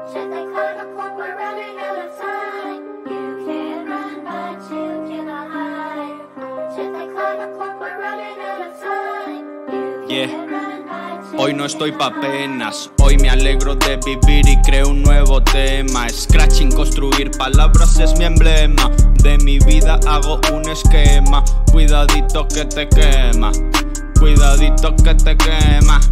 Shit, they climb the clock, we're running out of time. You can't run, but you cannot hide. Shit, they climb the clock, we're running out of time. You can't run, but you Hoy no estoy pa' penas, hoy me alegro de vivir y creo un nuevo tema. Scratching, construir palabras es mi emblema. De mi vida hago un esquema. Cuidadito que te quema, cuidadito que te quema.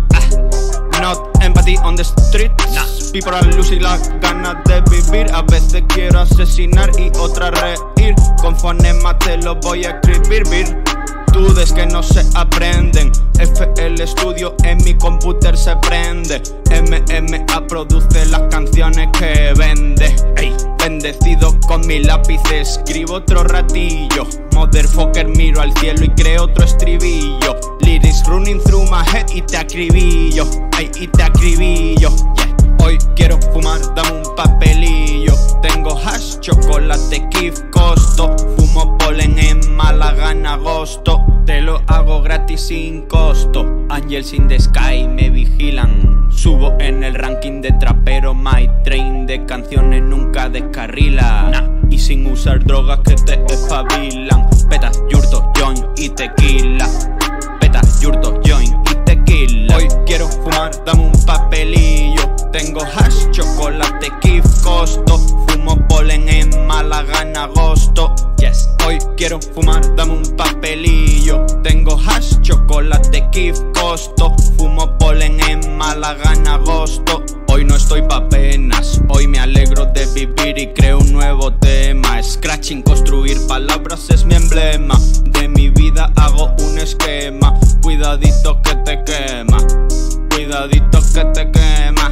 Not empathy on the streets. People are losing las ganas de vivir. A veces quiero asesinar y otra reír. Con fonema te lo voy a escribir. Virtudes que no se aprenden. FL Studio en mi computer se prende. MMA produce las canciones que vende. Ey, bendecido con mi lápiz escribo otro ratillo. Motherfucker, miro al cielo y creo otro estribillo. Lyrics running through my head y te acribillo. Ay, y te acribillo, yeah. Hoy quiero fumar, dame un papelillo. Tengo hash, chocolate, kif, costo. Fumo polen en Málaga en agosto. Te lo hago gratis sin costo. Angels in the sky me vigilan. Subo en el ranking de trapero. My train de canciones nunca descarrila. Y sin usar drogas que te espabilan. Petas, yurto, joint y tequila. Petas, yurto, joint y tequila. Hoy quiero fumar, dame un papelillo. Tengo hash, chocolate, kif, costo. Fumo polen en Málaga en agosto. Yes. Hoy quiero fumar, dame un papelillo. Tengo hash, chocolate, kif, costo. Fumo polen en Málaga en agosto. Hoy no estoy pa' penas, hoy me alegro de vivir y creo un nuevo tema. Scratching, construir palabras es mi emblema. De mi vida hago un esquema. Cuidadito que te quema, cuidadito que te quema.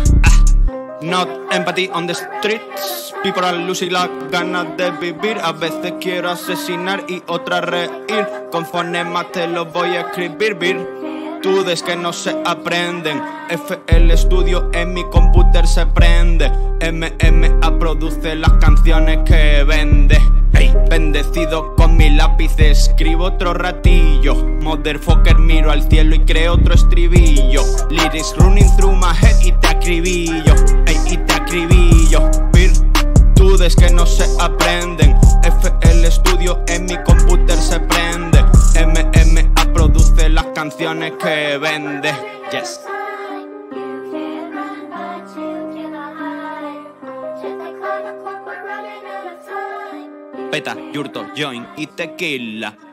Not empathy on the streets. People are losing las ganas de vivir. A veces quiero asesinar y otra reír. Con fonemas te lo voy a escribir. Virtudes que no se aprenden. FL Studio en mi computer se prende. MMA produce las canciones que vende. Hey, bendecido con mi lápiz escribo otro ratillo. Motherfucker, miro al cielo y creo otro estribillo. Lyrics running through my head y te acribillo. Hey, y te acribillo. Virtudes que no se aprenden. FL Studio en mi computer se prende. MMA produce las canciones que vende. Yes. Peta, yurto, joint y tequila.